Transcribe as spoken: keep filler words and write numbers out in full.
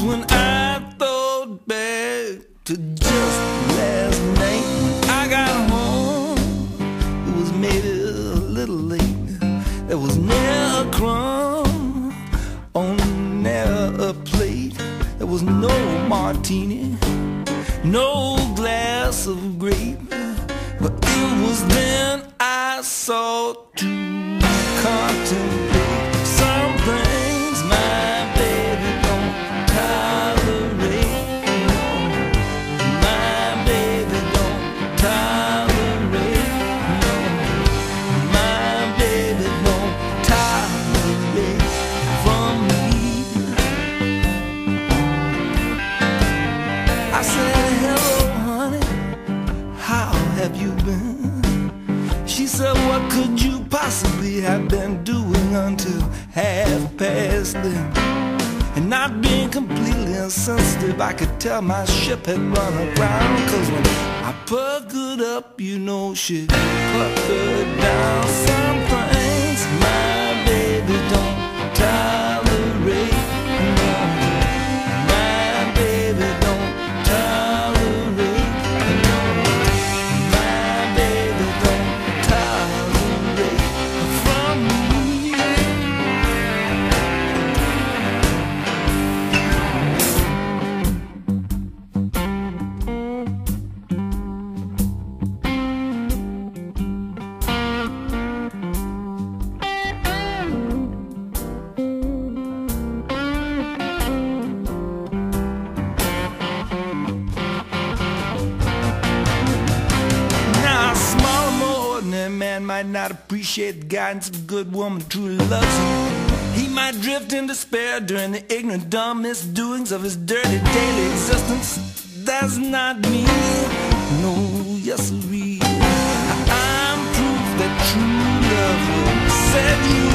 when I thought back to just last night. When I got home, it was maybe a little late. There was never a crumb on never a plate. There was no martini, no glass of grape. But it was then I sought to contemplate some things my baby don't tolerate. No, my baby don't tolerate. No, my baby don't tolerate from me. I said, hello honey, how have you been? She said, what could you possibly have been doing until half past then? And not being completely insensitive, I could tell my ship had run aground. Cause when I puckered up, you know she puckered down. Some things my baby don't tolerate. No, my baby don't tolerate. No, my baby don't tolerate from me. Now a smaller, more ordinary man might not appreciate the guidance of a good woman who truly loves him. He might drift in despair during the ignorant, dumb misdoings of his dirty daily existence. That's not me. No, yes, sirree. I'm proof that true love will set you